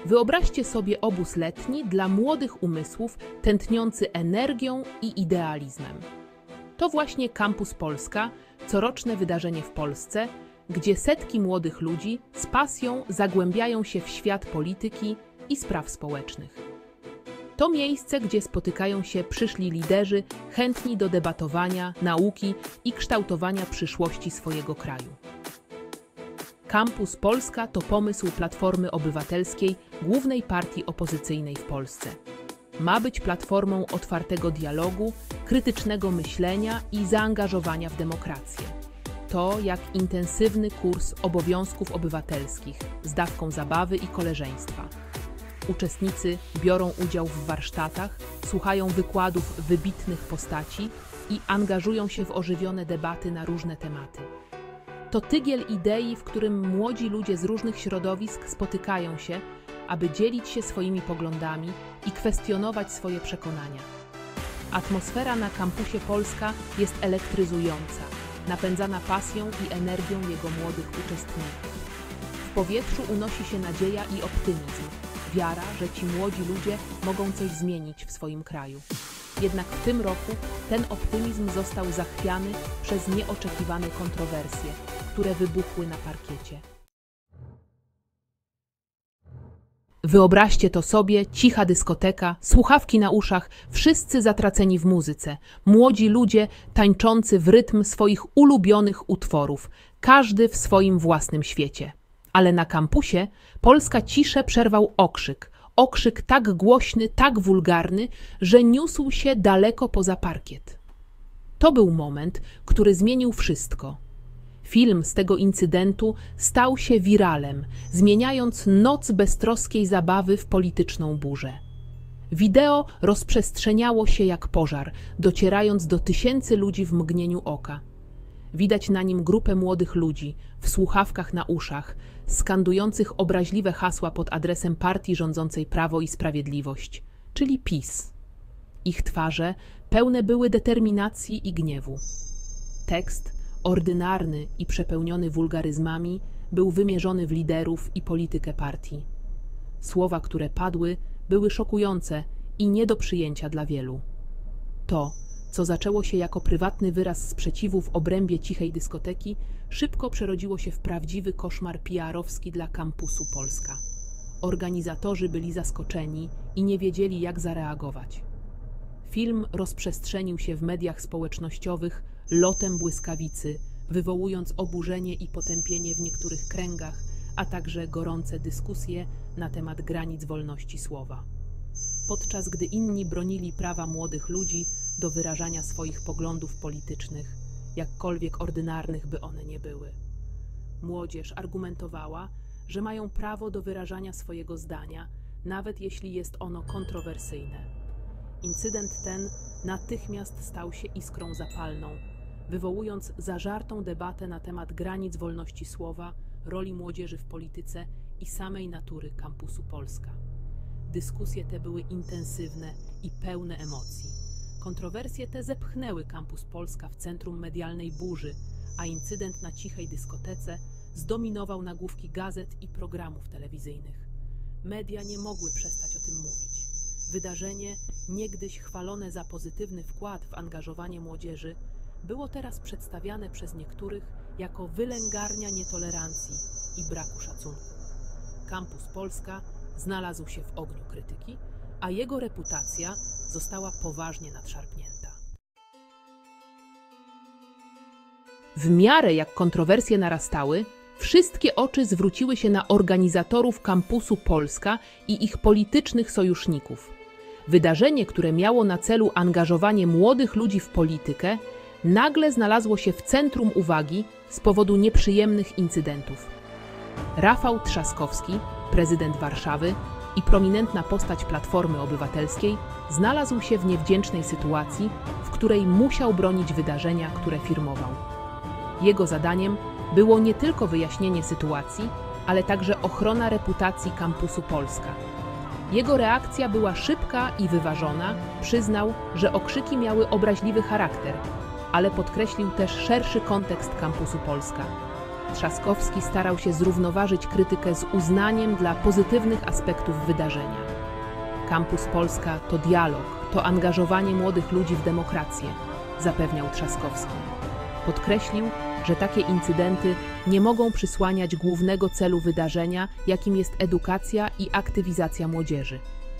Wyobraźcie sobie obóz letni dla młodych umysłów tętniący energią i idealizmem. To właśnie Campus Polska, coroczne wydarzenie w Polsce, gdzie setki młodych ludzi z pasją zagłębiają się w świat polityki i spraw społecznych. To miejsce, gdzie spotykają się przyszli liderzy chętni do debatowania, nauki i kształtowania przyszłości swojego kraju. Campus Polska to pomysł Platformy Obywatelskiej, głównej partii opozycyjnej w Polsce. Ma być platformą otwartego dialogu, krytycznego myślenia i zaangażowania w demokrację. To jak intensywny kurs obowiązków obywatelskich z dawką zabawy i koleżeństwa. Uczestnicy biorą udział w warsztatach, słuchają wykładów wybitnych postaci i angażują się w ożywione debaty na różne tematy. To tygiel idei, w którym młodzi ludzie z różnych środowisk spotykają się, aby dzielić się swoimi poglądami i kwestionować swoje przekonania. Atmosfera na Campusie Polska jest elektryzująca, napędzana pasją i energią jego młodych uczestników. W powietrzu unosi się nadzieja i optymizm, wiara, że ci młodzi ludzie mogą coś zmienić w swoim kraju. Jednak w tym roku ten optymizm został zachwiany przez nieoczekiwane kontrowersje, które wybuchły na parkiecie. Wyobraźcie to sobie, cicha dyskoteka, słuchawki na uszach, wszyscy zatraceni w muzyce, młodzi ludzie tańczący w rytm swoich ulubionych utworów, każdy w swoim własnym świecie. Ale na kampusie polska ciszę przerwał okrzyk. Okrzyk tak głośny, tak wulgarny, że niósł się daleko poza parkiet. To był moment, który zmienił wszystko. Film z tego incydentu stał się wiralem, zmieniając noc beztroskiej zabawy w polityczną burzę. Wideo rozprzestrzeniało się jak pożar, docierając do tysięcy ludzi w mgnieniu oka. Widać na nim grupę młodych ludzi, w słuchawkach na uszach, skandujących obraźliwe hasła pod adresem partii rządzącej Prawo i Sprawiedliwość, czyli PiS. Ich twarze pełne były determinacji i gniewu. Tekst, ordynarny i przepełniony wulgaryzmami, był wymierzony w liderów i politykę partii. Słowa, które padły, były szokujące i nie do przyjęcia dla wielu. To, co zaczęło się jako prywatny wyraz sprzeciwu w obrębie cichej dyskoteki, szybko przerodziło się w prawdziwy koszmar PR-owski dla Campusu Polska. Organizatorzy byli zaskoczeni i nie wiedzieli, jak zareagować. Film rozprzestrzenił się w mediach społecznościowych lotem błyskawicy, wywołując oburzenie i potępienie w niektórych kręgach, a także gorące dyskusje na temat granic wolności słowa. Podczas gdy inni bronili prawa młodych ludzi do wyrażania swoich poglądów politycznych, jakkolwiek ordynarnych by one nie były. Młodzież argumentowała, że mają prawo do wyrażania swojego zdania, nawet jeśli jest ono kontrowersyjne. Incydent ten natychmiast stał się iskrą zapalną, wywołując zażartą debatę na temat granic wolności słowa, roli młodzieży w polityce i samej natury Campusu Polska. Dyskusje te były intensywne i pełne emocji. Kontrowersje te zepchnęły Campus Polska w centrum medialnej burzy, a incydent na cichej dyskotece zdominował nagłówki gazet i programów telewizyjnych. Media nie mogły przestać o tym mówić. Wydarzenie, niegdyś chwalone za pozytywny wkład w angażowanie młodzieży, było teraz przedstawiane przez niektórych jako wylęgarnia nietolerancji i braku szacunku. Campus Polska znalazł się w ogniu krytyki, a jego reputacja została poważnie nadszarpnięta. W miarę jak kontrowersje narastały, wszystkie oczy zwróciły się na organizatorów Campusu Polska i ich politycznych sojuszników. Wydarzenie, które miało na celu angażowanie młodych ludzi w politykę, nagle znalazło się w centrum uwagi z powodu nieprzyjemnych incydentów. Rafał Trzaskowski, prezydent Warszawy i prominentna postać Platformy Obywatelskiej, znalazł się w niewdzięcznej sytuacji, w której musiał bronić wydarzenia, które firmował. Jego zadaniem było nie tylko wyjaśnienie sytuacji, ale także ochrona reputacji Campusu Polska. Jego reakcja była szybka i wyważona, przyznał, że okrzyki miały obraźliwy charakter, ale podkreślił też szerszy kontekst Campusu Polska. Trzaskowski starał się zrównoważyć krytykę z uznaniem dla pozytywnych aspektów wydarzenia. Kampus Polska to dialog, to angażowanie młodych ludzi w demokrację, zapewniał Trzaskowski. Podkreślił, że takie incydenty nie mogą przysłaniać głównego celu wydarzenia, jakim jest edukacja i aktywizacja młodzieży.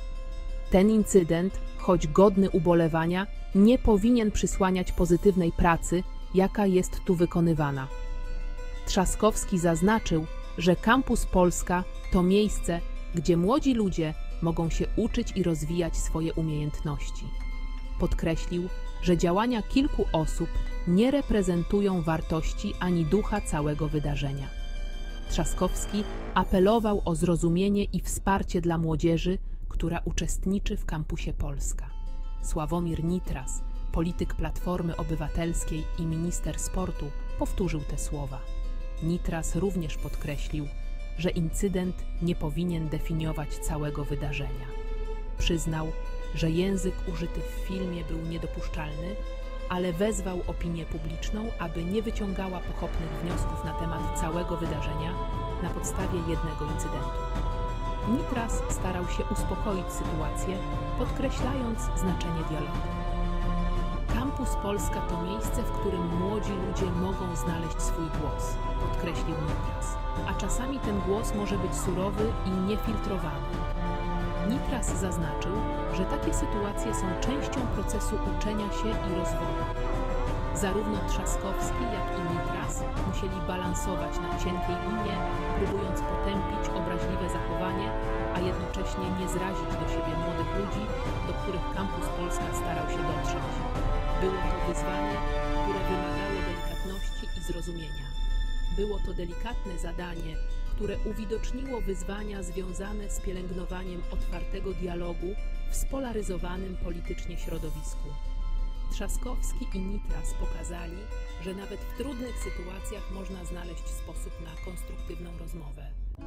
Ten incydent, choć godny ubolewania, nie powinien przysłaniać pozytywnej pracy, jaka jest tu wykonywana. Trzaskowski zaznaczył, że Kampus Polska to miejsce, gdzie młodzi ludzie mogą się uczyć i rozwijać swoje umiejętności. Podkreślił, że działania kilku osób nie reprezentują wartości ani ducha całego wydarzenia. Trzaskowski apelował o zrozumienie i wsparcie dla młodzieży, która uczestniczy w Kampusie Polska. Sławomir Nitras, polityk Platformy Obywatelskiej i minister sportu, powtórzył te słowa. Nitras również podkreślił, że incydent nie powinien definiować całego wydarzenia. Przyznał, że język użyty w filmie był niedopuszczalny, ale wezwał opinię publiczną, aby nie wyciągała pochopnych wniosków na temat całego wydarzenia na podstawie jednego incydentu. Nitras starał się uspokoić sytuację, podkreślając znaczenie dialogu. Kampus Polska to miejsce, w którym młodzi ludzie mogą znaleźć swój głos, podkreślił Nitras, a czasami ten głos może być surowy i niefiltrowany. Nitras zaznaczył, że takie sytuacje są częścią procesu uczenia się i rozwoju. Zarówno Trzaskowski, jak i Nitras musieli balansować na cienkiej linie, próbując potępić obraźliwe zachowanie, a jednocześnie nie zrazić do siebie młodych ludzi, do których Kampus Polska starał się dotrzeć. Było to wyzwanie, które wymagało delikatności i zrozumienia. Było to delikatne zadanie, które uwidoczniło wyzwania związane z pielęgnowaniem otwartego dialogu w spolaryzowanym politycznie środowisku. Trzaskowski i Nitras pokazali, że nawet w trudnych sytuacjach można znaleźć sposób na konstruktywną rozmowę.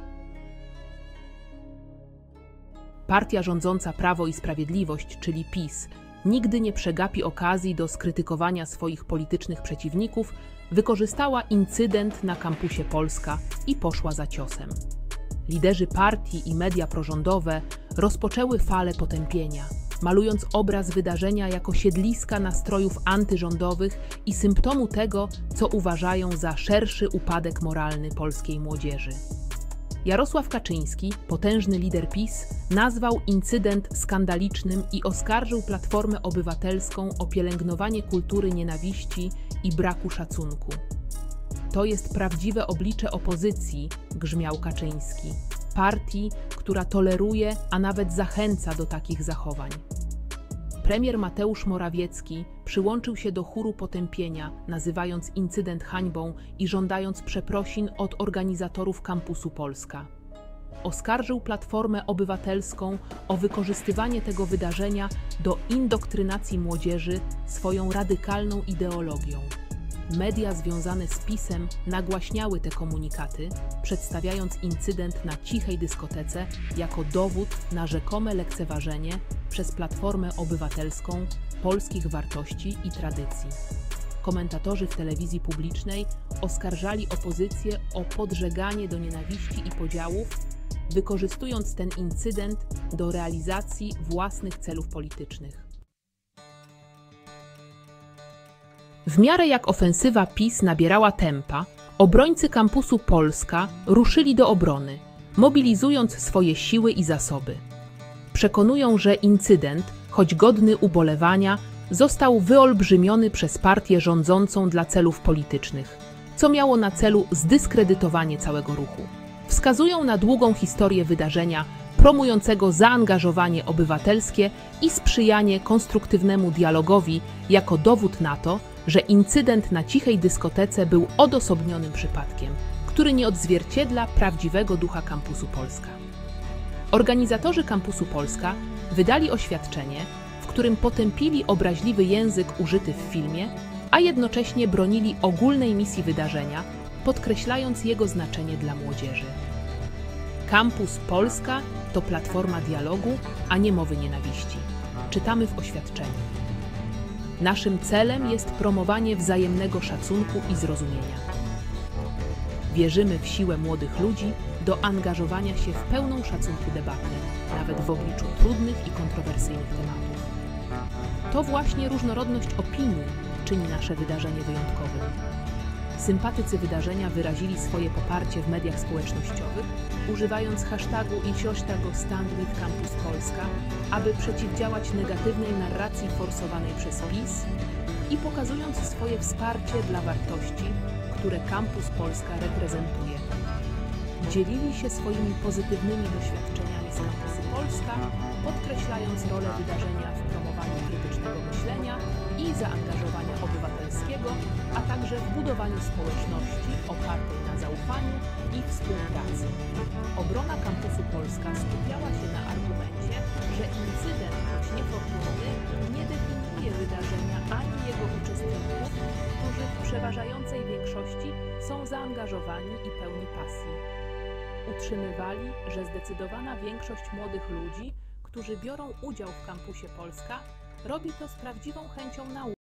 Partia rządząca Prawo i Sprawiedliwość, czyli PiS, nigdy nie przegapi okazji do skrytykowania swoich politycznych przeciwników, wykorzystała incydent na Kampusie Polska i poszła za ciosem. Liderzy partii i media prorządowe rozpoczęły falę potępienia, malując obraz wydarzenia jako siedliska nastrojów antyrządowych i symptomu tego, co uważają za szerszy upadek moralny polskiej młodzieży. Jarosław Kaczyński, potężny lider PiS, nazwał incydent skandalicznym i oskarżył Platformę Obywatelską o pielęgnowanie kultury nienawiści i braku szacunku. To jest prawdziwe oblicze opozycji, grzmiał Kaczyński, partii, która toleruje, a nawet zachęca do takich zachowań. Premier Mateusz Morawiecki przyłączył się do chóru potępienia, nazywając incydent hańbą i żądając przeprosin od organizatorów Kampusu Polska. Oskarżył Platformę Obywatelską o wykorzystywanie tego wydarzenia do indoktrynacji młodzieży swoją radykalną ideologią. Media związane z PiS-em nagłaśniały te komunikaty, przedstawiając incydent na cichej dyskotece jako dowód na rzekome lekceważenie przez Platformę Obywatelską polskich wartości i tradycji. Komentatorzy w telewizji publicznej oskarżali opozycję o podżeganie do nienawiści i podziałów, wykorzystując ten incydent do realizacji własnych celów politycznych. W miarę jak ofensywa PiS nabierała tempa, obrońcy Kampusu Polska ruszyli do obrony, mobilizując swoje siły i zasoby. Przekonują, że incydent, choć godny ubolewania, został wyolbrzymiony przez partię rządzącą dla celów politycznych, co miało na celu zdyskredytowanie całego ruchu. Wskazują na długą historię wydarzenia promującego zaangażowanie obywatelskie i sprzyjanie konstruktywnemu dialogowi jako dowód na to, że incydent na cichej dyskotece był odosobnionym przypadkiem, który nie odzwierciedla prawdziwego ducha Kampusu Polska. Organizatorzy Kampusu Polska wydali oświadczenie, w którym potępili obraźliwy język użyty w filmie, a jednocześnie bronili ogólnej misji wydarzenia, podkreślając jego znaczenie dla młodzieży. Kampus Polska to platforma dialogu, a nie mowy nienawiści. Czytamy w oświadczeniu. Naszym celem jest promowanie wzajemnego szacunku i zrozumienia. Wierzymy w siłę młodych ludzi do angażowania się w pełną szacunku debatę, nawet w obliczu trudnych i kontrowersyjnych tematów. To właśnie różnorodność opinii czyni nasze wydarzenie wyjątkowym. Sympatycy wydarzenia wyrazili swoje poparcie w mediach społecznościowych, używając hashtagu #StandWithCampusPolska, aby przeciwdziałać negatywnej narracji forsowanej przez PiS i pokazując swoje wsparcie dla wartości, które Campus Polska reprezentuje. Dzielili się swoimi pozytywnymi doświadczeniami z Campusy Polska, podkreślając rolę wydarzenia w promowaniu krytycznego myślenia i zaangażowania obywatelskiego, a także w budowaniu społeczności opartej na zaufaniu i współpracy. Obrona Campusu Polska skupiała się na argumencie, że incydent, choć niefortunny, nie definiuje wydarzenia ani jego uczestników, którzy w przeważającej większości są zaangażowani i pełni pasji. Utrzymywali, że zdecydowana większość młodych ludzi, którzy biorą udział w Campusie Polska, robi to z prawdziwą chęcią nauki.